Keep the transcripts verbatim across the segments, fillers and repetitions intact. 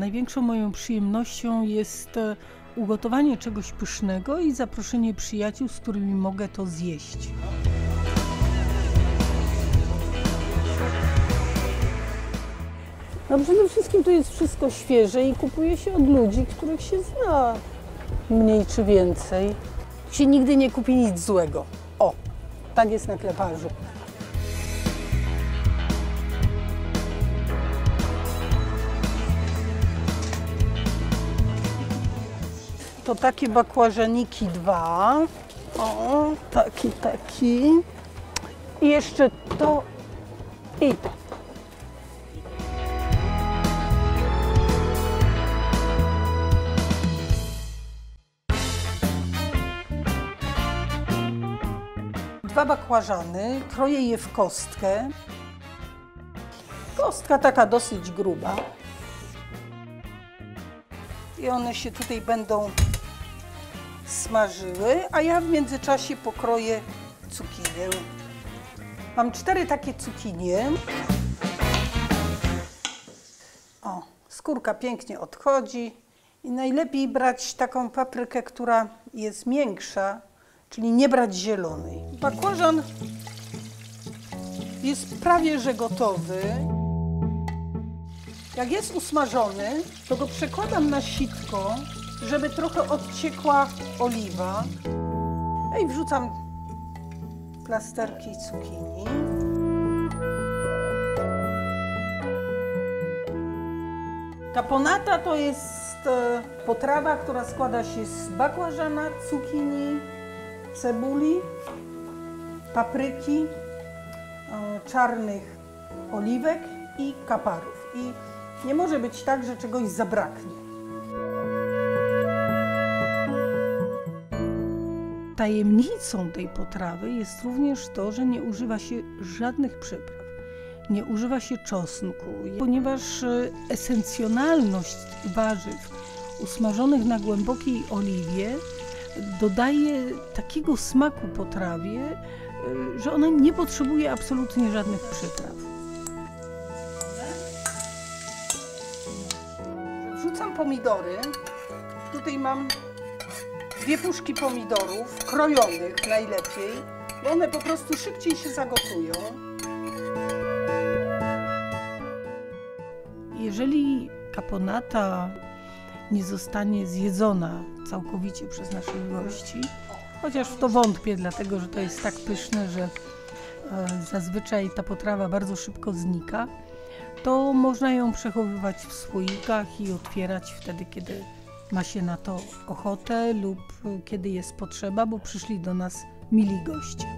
największą moją przyjemnością jest ugotowanie czegoś pysznego i zaproszenie przyjaciół, z którymi mogę to zjeść. No przede wszystkim to jest wszystko świeże i kupuje się od ludzi, których się zna mniej czy więcej. Się nigdy nie kupi nic złego. O, tak jest na Kleparzu. To takie bakłażaniki dwa. O, taki, taki. I jeszcze to i to. Dwa bakłażany, kroję je w kostkę. Kostka taka dosyć gruba. I one się tutaj będą smażyły, a ja w międzyczasie pokroję cukinię. Mam cztery takie cukinie. O, skórka pięknie odchodzi i najlepiej brać taką paprykę, która jest miększa, czyli nie brać zielonej. Bakłażan jest prawie że gotowy. Jak jest usmażony, to go przekładam na sitko, żeby trochę odciekła oliwa. I wrzucam plasterki cukinii. Caponata to jest potrawa, która składa się z bakłażana, cukinii, cebuli, papryki, czarnych oliwek i kaparów. I nie może być tak, że czegoś zabraknie. Tajemnicą tej potrawy jest również to, że nie używa się żadnych przypraw, nie używa się czosnku, ponieważ esencjonalność tych warzyw usmażonych na głębokiej oliwie dodaje takiego smaku potrawie, że ona nie potrzebuje absolutnie żadnych przypraw. Wrzucam pomidory. Tutaj mam dwie puszki pomidorów, krojonych najlepiej, bo one po prostu szybciej się zagotują. Jeżeli caponata nie zostanie zjedzona całkowicie przez naszych gości, chociaż w to wątpię, dlatego że to jest tak pyszne, że zazwyczaj ta potrawa bardzo szybko znika, to można ją przechowywać w słoikach i otwierać wtedy, kiedy ma się na to ochotę lub kiedy jest potrzeba, bo przyszli do nas mili goście.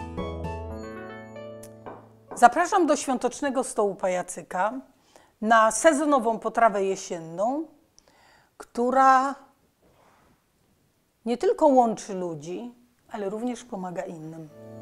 Zapraszam do świątecznego stołu pajacyka na sezonową potrawę jesienną, która nie tylko łączy ludzi, ale również pomaga innym.